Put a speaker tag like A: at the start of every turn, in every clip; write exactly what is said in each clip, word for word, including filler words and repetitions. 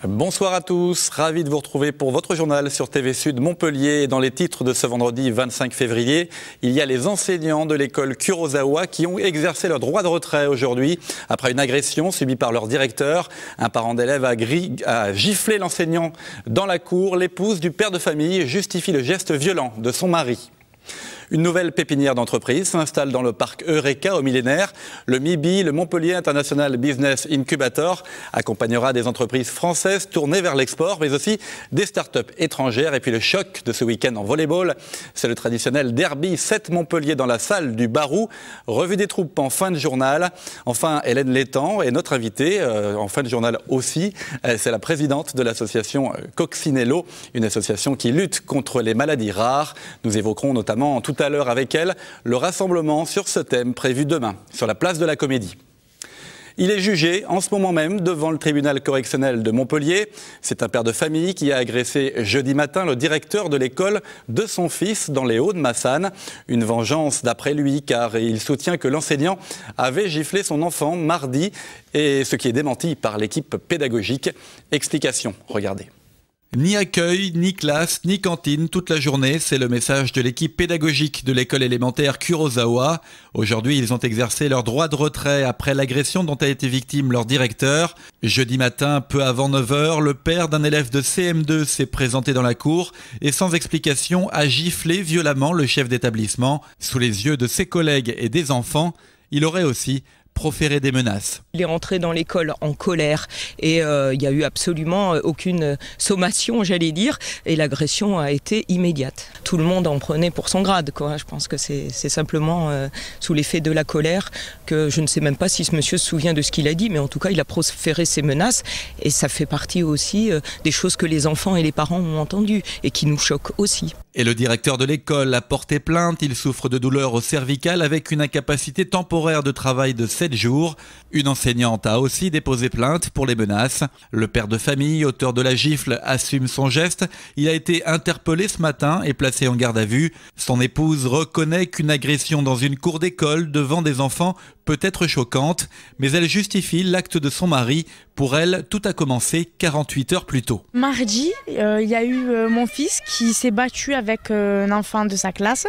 A: Bonsoir à tous, ravi de vous retrouver pour votre journal sur T V Sud Montpellier. Dans les titres de ce vendredi vingt-cinq février, il y a les enseignants de l'école Kurosawa qui ont exercé leur droit de retrait aujourd'hui après une agression subie par leur directeur. Un parent d'élève a, a giflé l'enseignant dans la cour. L'épouse du père de famille justifie le geste violent de son mari. Une nouvelle pépinière d'entreprise s'installe dans le parc Eureka au millénaire. Le M I B I, le Montpellier International Business Incubator, accompagnera des entreprises françaises tournées vers l'export, mais aussi des start-up étrangères. Et puis le choc de ce week-end en volleyball, c'est le traditionnel derby sept Montpellier dans la salle du Barou. Revue des troupes en fin de journal. Enfin, Hélène Létang est notre invitée, euh, en fin de journal aussi. Euh, c'est la présidente de l'association Coccinello, une association qui lutte contre les maladies rares. Nous évoquerons notamment tout à l'heure avec elle le rassemblement sur ce thème prévu demain sur la place de la Comédie. Il est jugé en ce moment même devant le tribunal correctionnel de Montpellier. C'est un père de famille qui a agressé jeudi matin le directeur de l'école de son fils dans les Hauts-de-Massanes. Une vengeance d'après lui, car il soutient que l'enseignant avait giflé son enfant mardi, et ce qui est démenti par l'équipe pédagogique. Explication, regardez. Ni accueil, ni classe, ni cantine toute la journée, c'est le message de l'équipe pédagogique de l'école élémentaire Kurosawa. Aujourd'hui, ils ont exercé leur droit de retrait après l'agression dont a été victime leur directeur. Jeudi matin, peu avant neuf heures, le père d'un élève de C M deux s'est présenté dans la cour et sans explication a giflé violemment le chef d'établissement. Sous les yeux de ses collègues et des enfants, il aurait aussi proférer des menaces.
B: Il est rentré dans l'école en colère et euh, il n'y a eu absolument aucune sommation, j'allais dire, et l'agression a été immédiate. Tout le monde en prenait pour son grade, quoi. Je pense que c'est simplement euh, sous l'effet de la colère que je ne sais même pas si ce monsieur se souvient de ce qu'il a dit, mais en tout cas il a proféré ces menaces et ça fait partie aussi euh, des choses que les enfants et les parents ont entendues et qui nous choquent aussi.
A: Et le directeur de l'école a porté plainte. Il souffre de douleurs au cervical avec une incapacité temporaire de travail de sept jours. Une enseignante a aussi déposé plainte pour les menaces. Le père de famille, auteur de la gifle, assume son geste. Il a été interpellé ce matin et placé en garde à vue. Son épouse reconnaît qu'une agression dans une cour d'école devant des enfants peut être choquante, mais elle justifie l'acte de son mari. Pour elle, tout a commencé quarante-huit heures plus tôt.
C: Mardi, euh, il y a eu euh, mon fils qui s'est battu avec euh, un enfant de sa classe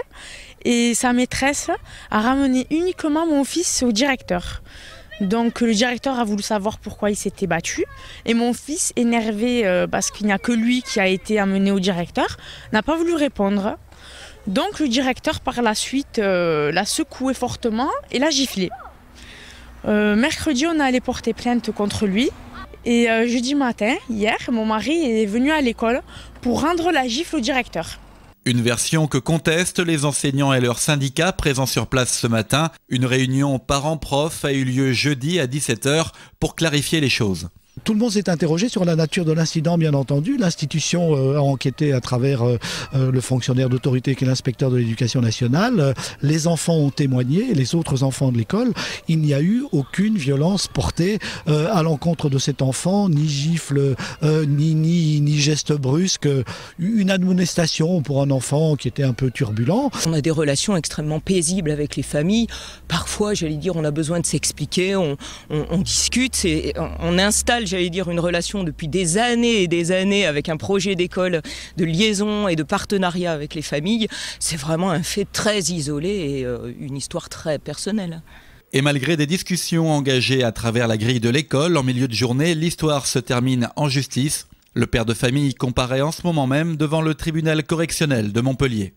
C: et sa maîtresse a ramené uniquement mon fils au directeur. Donc le directeur a voulu savoir pourquoi il s'était battu et mon fils, énervé euh, parce qu'il n'y a que lui qui a été amené au directeur, n'a pas voulu répondre. Donc le directeur par la suite euh, l'a secoué fortement et l'a giflé. Euh, mercredi, on est allé porter plainte contre lui. Et euh, jeudi matin, hier, mon mari est venu à l'école pour rendre la gifle au directeur.
A: Une version que contestent les enseignants et leurs syndicats présents sur place ce matin. Une réunion parents-prof a eu lieu jeudi à dix-sept heures pour clarifier les choses.
D: Tout le monde s'est interrogé sur la nature de l'incident, bien entendu. L'institution euh, a enquêté à travers euh, euh, le fonctionnaire d'autorité qui est l'inspecteur de l'éducation nationale. Euh, les enfants ont témoigné, les autres enfants de l'école. Il n'y a eu aucune violence portée euh, à l'encontre de cet enfant, ni gifle, euh, ni, ni, ni geste brusque. Une admonestation pour un enfant qui était un peu turbulent.
B: On a des relations extrêmement paisibles avec les familles. Parfois, j'allais dire, on a besoin de s'expliquer, on, on, on discute, et on, on installe, j'allais dire, une relation depuis des années et des années avec un projet d'école de liaison et de partenariat avec les familles. C'est vraiment un fait très isolé et euh, une histoire très personnelle.
A: Et malgré des discussions engagées à travers la grille de l'école, en milieu de journée, l'histoire se termine en justice. Le père de famille comparaît en ce moment même devant le tribunal correctionnel de Montpellier.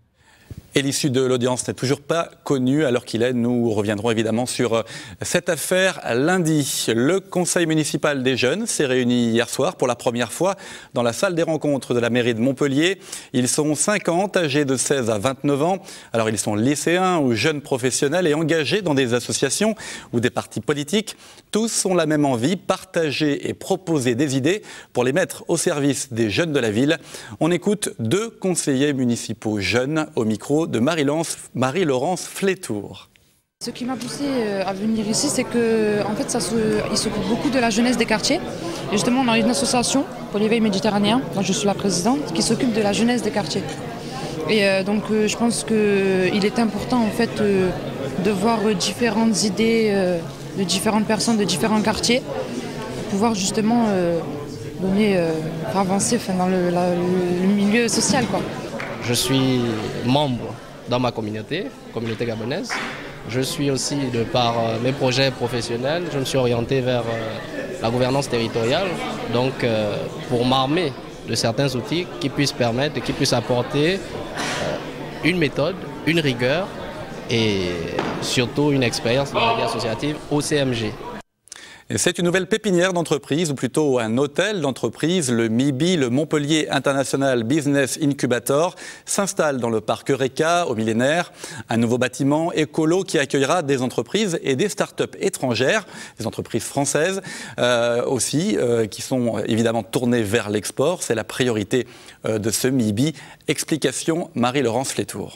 A: Et l'issue de l'audience n'est toujours pas connue, alors qu'il est. Nous reviendrons évidemment sur cette affaire lundi. Le conseil municipal des jeunes s'est réuni hier soir pour la première fois dans la salle des rencontres de la mairie de Montpellier. Ils sont cinquante, âgés de seize à vingt-neuf ans. Alors ils sont lycéens ou jeunes professionnels et engagés dans des associations ou des partis politiques. Tous ont la même envie, partager et proposer des idées pour les mettre au service des jeunes de la ville. On écoute deux conseillers municipaux jeunes au micro de Marie-Laurence Flétour.
E: Ce qui m'a poussé à venir ici, c'est que en fait, ça se, il s'occupe beaucoup de la jeunesse des quartiers. Et justement, on a une association pour l'éveil méditerranéen, dont je suis la présidente, qui s'occupe de la jeunesse des quartiers. Et euh, donc, euh, je pense qu'il est important en fait euh, de voir différentes idées euh, de différentes personnes de différents quartiers, pour pouvoir justement euh, donner, euh, pour avancer enfin, dans le, la, le milieu social, quoi.
F: Je suis membre dans ma communauté, communauté gabonaise. Je suis aussi, de par euh, mes projets professionnels, je me suis orienté vers euh, la gouvernance territoriale, donc euh, pour m'armer de certains outils qui puissent permettre, qui puissent apporter euh, une méthode, une rigueur et surtout une expérience dans la vie associative au C M G.
A: C'est une nouvelle pépinière d'entreprise, ou plutôt un hôtel d'entreprise. Le M I B I, le Montpellier International Business Incubator, s'installe dans le parc Eureka, au Millénaire. Un nouveau bâtiment écolo qui accueillera des entreprises et des start-up étrangères, des entreprises françaises euh, aussi, euh, qui sont évidemment tournées vers l'export. C'est la priorité euh, de ce M I B I. Explication Marie-Laurence Létour.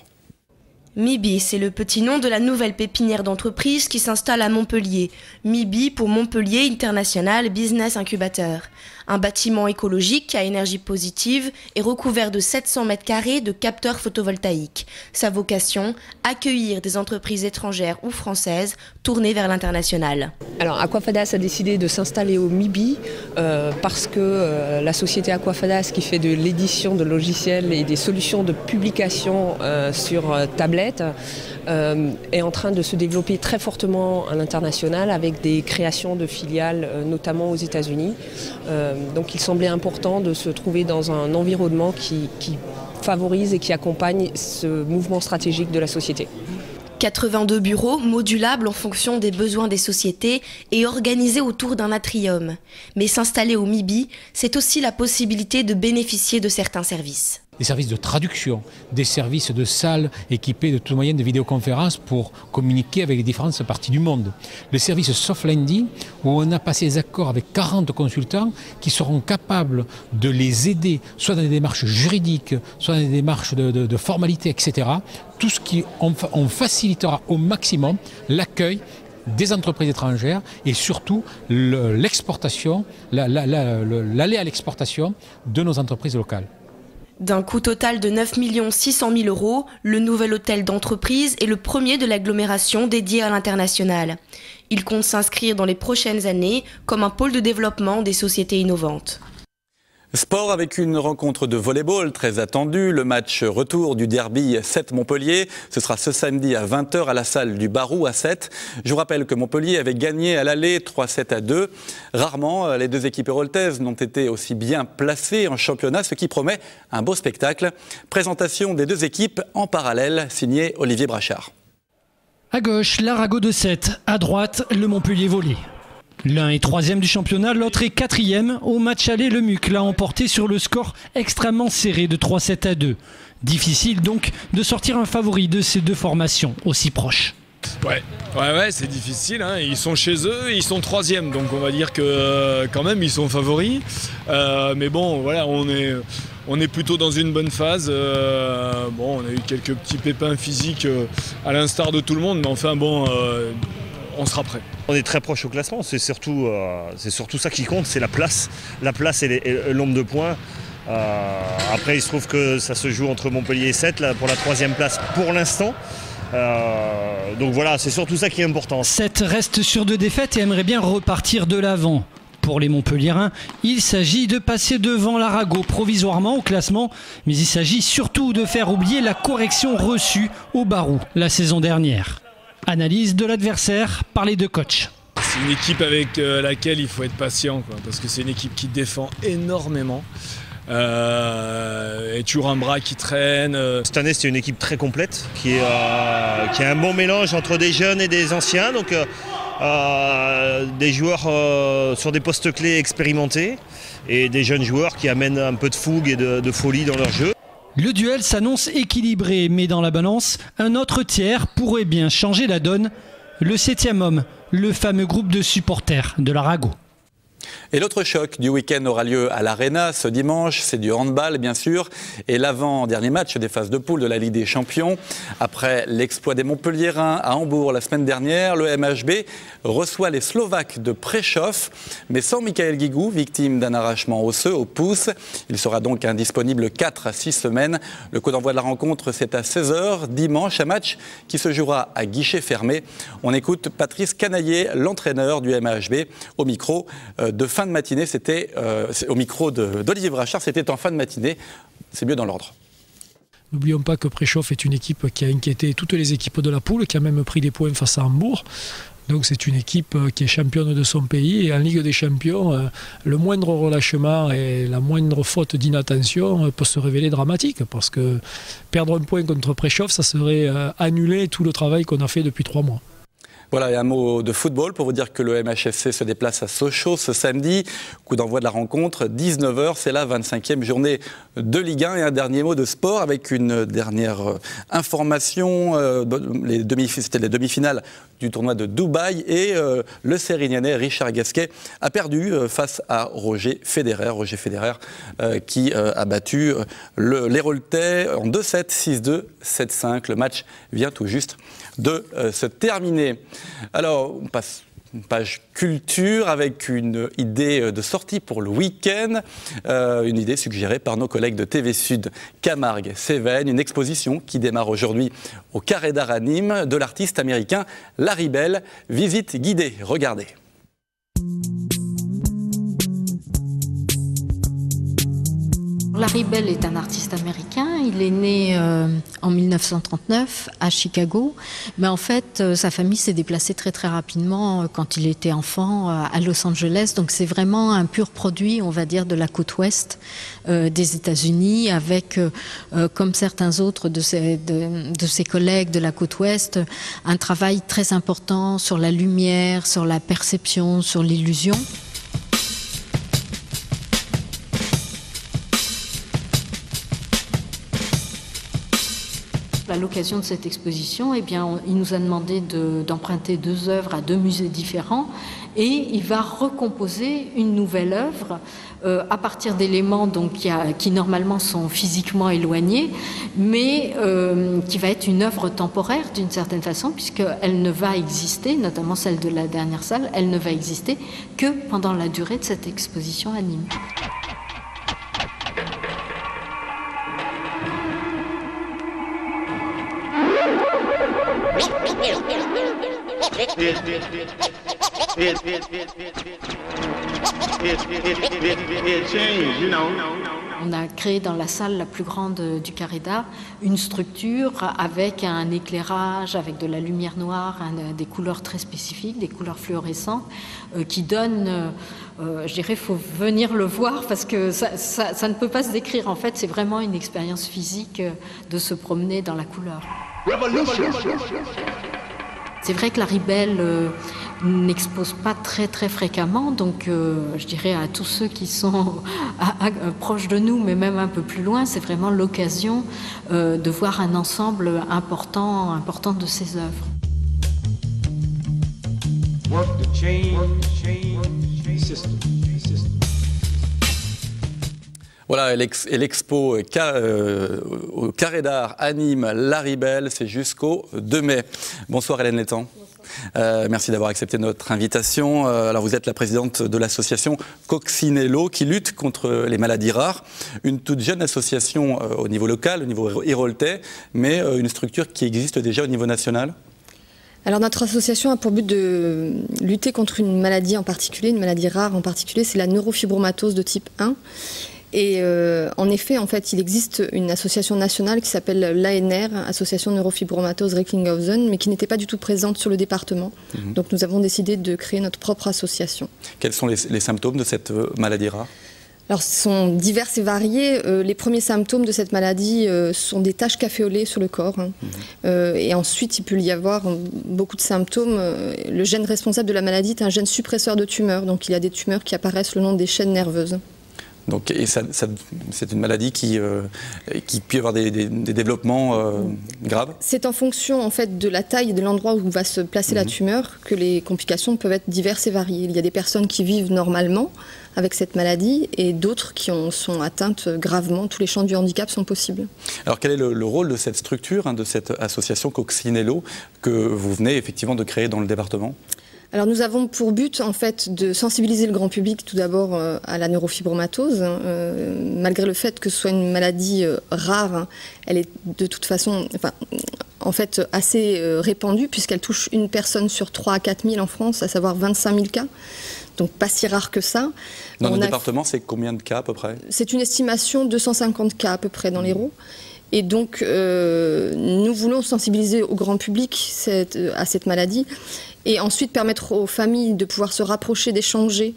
G: M I B I, c'est le petit nom de la nouvelle pépinière d'entreprise qui s'installe à Montpellier. M I B I pour Montpellier International Business Incubator. Un bâtiment écologique à énergie positive et recouvert de sept cents mètres carrés de capteurs photovoltaïques. Sa vocation, accueillir des entreprises étrangères ou françaises tournées vers l'international.
H: Alors Aquafadas a décidé de s'installer au M I B I euh, parce que euh, la société Aquafadas, qui fait de l'édition de logiciels et des solutions de publication euh, sur euh, tablette, euh, est en train de se développer très fortement à l'international avec des créations de filiales, euh, notamment aux États-Unis. Euh, donc il semblait important de se trouver dans un environnement qui, qui favorise et qui accompagne ce mouvement stratégique de la société.
G: quatre-vingt-deux bureaux modulables en fonction des besoins des sociétés et organisés autour d'un atrium. Mais s'installer au M I B I, c'est aussi la possibilité de bénéficier de certains services.
I: Des services de traduction, des services de salles équipées de tous moyens de vidéoconférence pour communiquer avec les différentes parties du monde. Le service Soft Landing, où on a passé des accords avec quarante consultants qui seront capables de les aider, soit dans des démarches juridiques, soit dans des démarches de, de, de formalité, et cetera. Tout ce qui, on, on facilitera au maximum l'accueil des entreprises étrangères et surtout l'exportation, l'aller la, la, la, à l'exportation de nos entreprises locales.
G: D'un coût total de neuf millions six cent mille euros, le nouvel hôtel d'entreprise est le premier de l'agglomération dédié à l'international. Il compte s'inscrire dans les prochaines années comme un pôle de développement des sociétés innovantes.
A: Sport avec une rencontre de volleyball très attendue, le match retour du derby Sète-Montpellier. Ce sera ce samedi à vingt heures à la salle du Barou à Sète. Je vous rappelle que Montpellier avait gagné à l'aller trois sept à deux. Rarement, les deux équipes héroltaises n'ont été aussi bien placées en championnat, ce qui promet un beau spectacle. Présentation des deux équipes en parallèle, signé Olivier Brachard.
J: À gauche, l'Arago de Sète. À droite, le Montpellier Volley. L'un est troisième du championnat, l'autre est quatrième. Au match aller, le M U C l'a emporté sur le score extrêmement serré de trois sept à deux. Difficile donc de sortir un favori de ces deux formations aussi proches.
K: Ouais, ouais, ouais, c'est difficile, hein. Ils sont chez eux, ils sont troisième, donc on va dire que euh, quand même ils sont favoris. Euh, mais bon, voilà, on est, on est plutôt dans une bonne phase. Euh, bon, on a eu quelques petits pépins physiques euh, à l'instar de tout le monde, mais enfin bon, euh, on sera prêt.
L: On est très proche au classement, c'est surtout, euh, c'est surtout ça qui compte, c'est la place. La place et le nombre de points. Euh, après, il se trouve que ça se joue entre Montpellier et Sète là, pour la troisième place pour l'instant. Euh, donc voilà, c'est surtout ça qui est important.
J: Sète reste sur deux défaites et aimerait bien repartir de l'avant. Pour les Montpelliérains, il s'agit de passer devant l'Arago provisoirement au classement, mais il s'agit surtout de faire oublier la correction reçue au Barou la saison dernière. Analyse de l'adversaire par les deux coachs.
K: C'est une équipe avec laquelle il faut être patient, quoi, parce que c'est une équipe qui défend énormément. Euh, et toujours un bras qui traîne.
L: Cette année, c'est une équipe très complète, qui, est, euh, qui a un bon mélange entre des jeunes et des anciens. Donc, euh, des joueurs euh, sur des postes clés expérimentés et des jeunes joueurs qui amènent un peu de fougue et de, de folie dans leur jeu.
J: Le duel s'annonce équilibré, mais dans la balance, un autre tiers pourrait bien changer la donne. Le septième homme, le fameux groupe de supporters de l'Arago.
A: Et l'autre choc du week-end aura lieu à l'Arena ce dimanche, c'est du handball bien sûr, et l'avant-dernier match des phases de poule de la Ligue des Champions. Après l'exploit des Montpelliérains à Hambourg la semaine dernière, le M H B reçoit les Slovaques de Prešov, mais sans Michael Guigou, victime d'un arrachement osseux au pouce. Il sera donc indisponible quatre à six semaines. Le coup d'envoi de la rencontre, c'est à seize heures dimanche, un match qui se jouera à guichet fermé. On écoute Patrice Canaillé, l'entraîneur du M H B, au micro de de fin de matinée. C'était euh, au micro d'Olivier Brachard, c'était en fin de matinée. C'est mieux dans l'ordre.
M: N'oublions pas que Prešov est une équipe qui a inquiété toutes les équipes de la poule, qui a même pris des points face à Hambourg. Donc c'est une équipe qui est championne de son pays et en Ligue des Champions, le moindre relâchement et la moindre faute d'inattention peut se révéler dramatique parce que perdre un point contre Prešov, ça serait annuler tout le travail qu'on a fait depuis trois mois.
A: Voilà, et un mot de football pour vous dire que le M H F C se déplace à Sochaux ce samedi. Coup d'envoi de la rencontre, dix-neuf heures, c'est la vingt-cinquième journée de Ligue un. Et un dernier mot de sport avec une dernière information. Les demi, c'était les demi-finales du tournoi de Dubaï et euh, le Sérignanais Richard Gasquet a perdu euh, face à Roger Federer. Roger Federer euh, qui euh, a battu euh, le, l'Héraultais en deux sept, six deux, sept cinq. Le match vient tout juste de euh, se terminer. Alors, on passe une page culture avec une idée de sortie pour le week-end, euh, une idée suggérée par nos collègues de T V Sud Camargue-Cévennes, une exposition qui démarre aujourd'hui au Carré d'Art à Nîmes de l'artiste américain Larry Bell. Visite guidée, regardez.
N: Larry Bell est un artiste américain, il est né euh, en mille neuf cent trente-neuf à Chicago, mais en fait euh, sa famille s'est déplacée très très rapidement euh, quand il était enfant euh, à Los Angeles, donc c'est vraiment un pur produit, on va dire, de la côte ouest euh, des États-Unis, avec, euh, euh, comme certains autres de ses, de, de ses collègues de la côte ouest, un travail très important sur la lumière, sur la perception, sur l'illusion. À l'occasion de cette exposition, eh bien, on, il nous a demandé de, d'emprunter deux œuvres à deux musées différents et il va recomposer une nouvelle œuvre euh, à partir d'éléments donc, qui, a, qui normalement sont physiquement éloignés, mais euh, qui va être une œuvre temporaire d'une certaine façon, puisqu'elle ne va exister, notamment celle de la dernière salle, elle ne va exister que pendant la durée de cette exposition à Nîmes. On a créé dans la salle la plus grande du Carré d'Art une structure avec un éclairage, avec de la lumière noire, un, des couleurs très spécifiques, des couleurs fluorescentes euh, qui donnent, euh, je dirais, il faut venir le voir parce que ça, ça, ça ne peut pas se décrire. En fait, c'est vraiment une expérience physique de se promener dans la couleur. C'est vrai que Larry Bell euh, n'expose pas très très fréquemment, donc euh, je dirais à tous ceux qui sont à, à, proches de nous, mais même un peu plus loin, c'est vraiment l'occasion euh, de voir un ensemble important, important de ses œuvres. Work the chain, chain, system.
A: Voilà, et l'expo euh, au Carré d'Art à Nîmes, Larry Bell, c'est jusqu'au deux mai. Bonsoir Hélène Létang. Euh, merci d'avoir accepté notre invitation. Euh, alors vous êtes la présidente de l'association Coccinello qui lutte contre les maladies rares. Une toute jeune association euh, au niveau local, au niveau héraultais, mais euh, une structure qui existe déjà au niveau national.
O: Alors notre association a pour but de lutter contre une maladie en particulier, une maladie rare en particulier, c'est la neurofibromatose de type un. Et euh, en effet, en fait, il existe une association nationale qui s'appelle l'A N R, Association Neurofibromatose Recklinghausen, mais qui n'était pas du tout présente sur le département. Mmh. Donc nous avons décidé de créer notre propre association.
A: Quels sont les, les symptômes de cette maladie rare ?
O: Alors, ce sont divers et variés. Euh, les premiers symptômes de cette maladie euh, sont des taches caféolées sur le corps. Hein. Mmh. Euh, et ensuite, il peut y avoir beaucoup de symptômes. Le gène responsable de la maladie est un gène suppresseur de tumeurs. Donc, il y a des tumeurs qui apparaissent le long des chaînes nerveuses.
A: Donc, et ça, ça, c'est une maladie qui, euh, qui peut avoir des, des, des développements euh, graves ?
O: C'est en fonction en fait, de la taille et de l'endroit où va se placer mmh. la tumeur que les complications peuvent être diverses et variées. Il y a des personnes qui vivent normalement avec cette maladie et d'autres qui ont, sont atteintes gravement. Tous les champs du handicap sont possibles.
A: Alors quel est le, le rôle de cette structure, hein, de cette association Coccinello que vous venez effectivement de créer dans le département ?
O: Alors nous avons pour but en fait de sensibiliser le grand public tout d'abord euh, à la neurofibromatose. Euh, malgré le fait que ce soit une maladie euh, rare, hein, elle est de toute façon, enfin, en fait assez euh, répandue puisqu'elle touche une personne sur trois à quatre mille en France, à savoir vingt-cinq mille cas. Donc pas si rare que ça.
A: Dans
O: On
A: le
O: a...
A: département, c'est combien de cas à peu près?
O: C'est une estimation de deux cent cinquante cas à peu près dans l'Hérault. Et donc euh, nous voulons sensibiliser au grand public cette, à cette maladie et ensuite permettre aux familles de pouvoir se rapprocher, d'échanger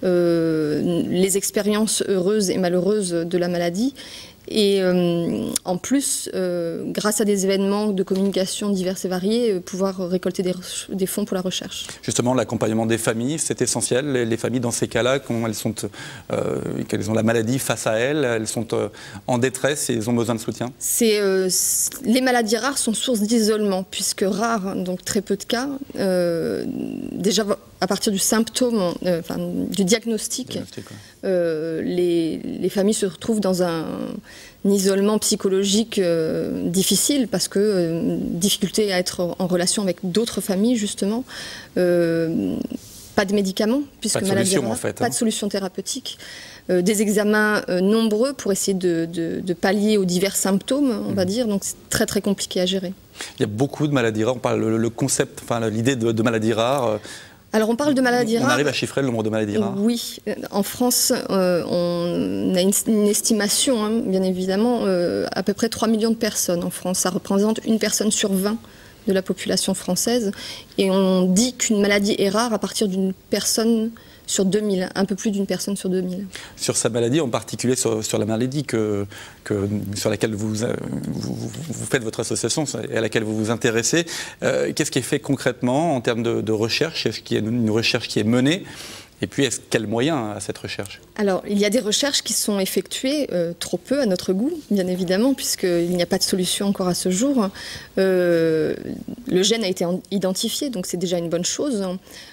O: euh, les expériences heureuses et malheureuses de la maladie. Et euh, en plus, euh, grâce à des événements de communication divers et variés, euh, pouvoir récolter des, des fonds pour la recherche.
A: Justement, l'accompagnement des familles, c'est essentiel. Les, les familles, dans ces cas-là, quand elles, sont, euh, qu'elles ont la maladie face à elles, elles sont euh, en détresse et elles ont besoin de soutien.
O: C'est, euh, les maladies rares sont source d'isolement, puisque rares, donc très peu de cas. Euh, déjà, à partir du symptôme, euh, enfin, du diagnostic, diagnostic ouais. euh, les, les familles se retrouvent dans un, un isolement psychologique euh, difficile parce que euh, difficulté à être en relation avec d'autres familles justement, euh, pas de médicaments puisque
A: pas de
O: maladie
A: solution
O: rare,
A: en fait,
O: pas
A: hein.
O: de solution thérapeutique. Euh, des examens euh, nombreux pour essayer de, de, de pallier aux divers symptômes, on mmh. va dire, donc c'est très très compliqué à gérer.
A: Il y a beaucoup de maladies rares, on parle le, le concept, enfin l'idée de, de maladies rares. Euh,
O: Alors on parle de maladies rares.
A: On arrive à chiffrer le nombre de maladies rares?
O: Oui, en France, euh, on a une, une estimation, hein, bien évidemment, euh, à peu près trois millions de personnes en France. Ça représente une personne sur vingt de la population française. Et on dit qu'une maladie est rare à partir d'une personne sur deux mille, un peu plus d'une personne sur deux mille.
A: Sur sa maladie, en particulier sur, sur la maladie que, que, sur laquelle vous, vous, vous faites votre association et à laquelle vous vous intéressez, euh, qu'est-ce qui est fait concrètement en termes de, de recherche? Est-ce qu'il y a une recherche qui est menée? Et puis, est-ce quels moyens à cette recherche? Alors,
O: il y a des recherches qui sont effectuées, euh, trop peu à notre goût, bien évidemment, puisqu'il n'y a pas de solution encore à ce jour. Euh, le gène a été identifié, donc c'est déjà une bonne chose.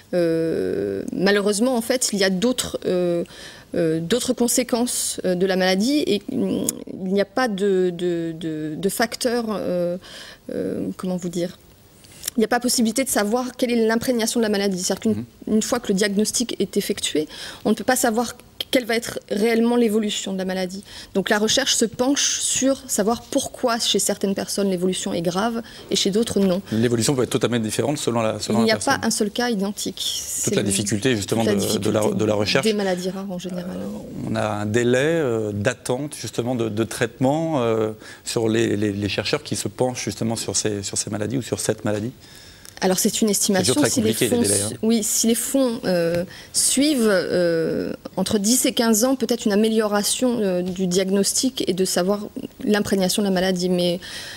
O: Euh, malheureusement, en fait, il y a d'autres euh, euh, d'autres conséquences de la maladie et il n'y a pas de, de, de, de facteurs, euh, euh, comment vous dire, il n'y a pas possibilité de savoir quelle est l'imprégnation de la maladie. C'est-à-dire qu'une une fois que le diagnostic est effectué, on ne peut pas savoir quelle va être réellement l'évolution de la maladie. Donc la recherche se penche sur savoir pourquoi chez certaines personnes l'évolution est grave et chez d'autres non.
A: L'évolution peut être totalement différente selon la, selon
O: Il n'y a
A: la personne.
O: pas un seul cas identique.
A: Toute la difficulté justement
O: la
A: de,
O: difficulté
A: de, la, de la recherche.
O: Des maladies rares en général.
A: Euh, on a un délai euh, d'attente justement de, de traitement euh, sur les, les, les chercheurs qui se penchent justement sur ces, sur ces maladies ou sur cette maladie.
O: Alors c'est une estimation,
A: très
O: si les fonds,
A: les délais, hein.
O: oui, si les fonds euh, suivent euh, entre dix et quinze ans, peut-être une amélioration euh, du diagnostic et de savoir l'imprégnation de la maladie, mais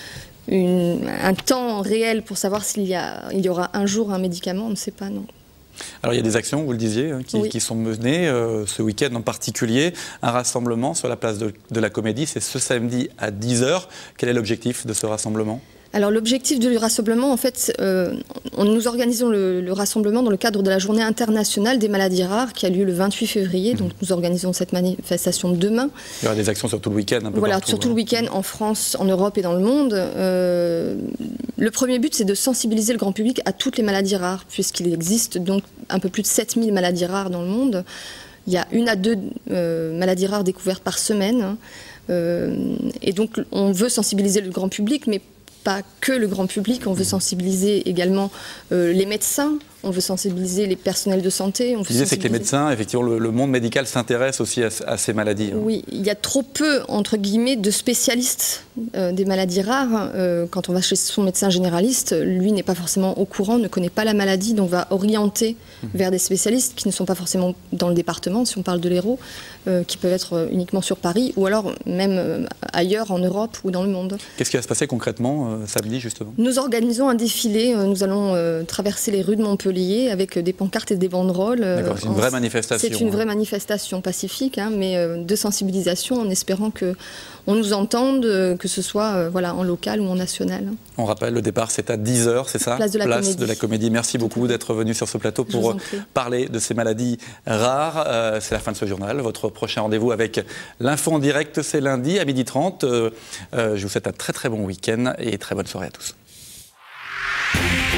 O: une, un temps réel pour savoir s'il y, a, il y aura un jour un médicament, on ne sait pas, non.
A: Alors il y a des actions, vous le disiez, hein, qui, oui. qui sont menées euh, ce week-end en particulier. Un rassemblement sur la place de, de la Comédie, c'est ce samedi à dix heures. Quel est l'objectif de ce rassemblement ?
O: Alors l'objectif du rassemblement, en fait, euh, on, nous organisons le, le rassemblement dans le cadre de la journée internationale des maladies rares qui a lieu le vingt-huit février. Mmh. Donc nous organisons cette manifestation demain.
A: Il y aura des actions sur tout le week-end. Un peu
O: voilà,
A: partout,
O: sur tout
A: hein.
O: le week-end en France, en Europe et dans le monde. Euh, le premier but, c'est de sensibiliser le grand public à toutes les maladies rares, puisqu'il existe donc un peu plus de sept mille maladies rares dans le monde. Il y a une à deux euh, maladies rares découvertes par semaine. Euh, et donc on veut sensibiliser le grand public, mais pas que le grand public, on veut sensibiliser également euh, les médecins, on veut sensibiliser les personnels de santé. On veut
A: L'idée, c'est que les médecins, effectivement, le, le monde médical s'intéresse aussi à, à ces maladies. Hein.
O: Oui, il y a trop peu, entre guillemets, de spécialistes euh, des maladies rares. Euh, quand on va chez son médecin généraliste, lui n'est pas forcément au courant, ne connaît pas la maladie, donc va orienter mmh. vers des spécialistes qui ne sont pas forcément dans le département, si on parle de l'Hérault, euh, qui peuvent être uniquement sur Paris, ou alors même euh, ailleurs, en Europe ou dans le monde.
A: Qu'est-ce qui va se passer concrètement euh, samedi, justement ?
O: Nous organisons un défilé, euh, nous allons euh, traverser les rues de Montpellier avec des pancartes et des banderoles.
A: D'accord, c'est une vraie manifestation.
O: C'est une
A: hein.
O: vraie manifestation pacifique, hein, mais euh, de sensibilisation en espérant que on nous entende, euh, que ce soit euh, voilà, en local ou en national.
A: On rappelle, le départ c'est à dix heures, c'est ça ?
O: Place de la
A: Place
O: Comédie.
A: de la Comédie. Merci beaucoup d'être venu sur ce plateau pour parler de ces maladies rares. Euh, c'est la fin de ce journal. Votre prochain rendez-vous avec l'info en direct, c'est lundi à midi trente. Euh, euh, je vous souhaite un très très bon week-end et très bonne soirée à tous.